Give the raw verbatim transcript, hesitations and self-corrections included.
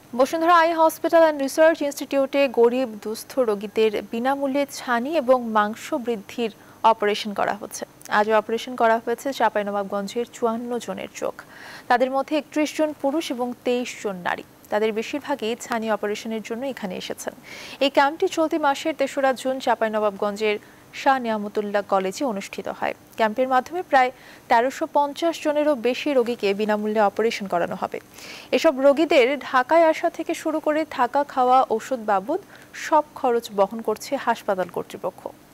Bashundhara eye hospital and research ইনস্টিটিউটে গরিব দুস্থ রোগীদের বিনামূল্যে ছানি এবং মাংস বৃদ্ধির অপারেশন করা হচ্ছে। আজও অপারেশন করা হয়েছে চাঁপাইনবাবগঞ্জের চুয়ান্ন জনের চোখ। তাদের মধ্যে একত্রিশ জন পুরুষ এবং তেইশ জন নারী। তাদের বেশিরভাগই ছানি অপারেশনের জন্য এখানে এসেছেন। এই ক্যাম্পটি চলতি মাসের তেসরা জুন চাঁপাইনবাবগঞ্জের শাহ নিয়ামতুল্লাহ কলেজে অনুষ্ঠিত হয়। ক্যাম্পের মাধ্যমে প্রায় তেরোশো পঞ্চাশ জনেরও বেশি রোগীকে বিনামূল্যে অপারেশন করানো হবে। এসব রোগীদের ঢাকায় আসা থেকে শুরু করে থাকা, খাওয়া, ওষুধ বাবদ সব খরচ বহন করছে হাসপাতাল কর্তৃপক্ষ।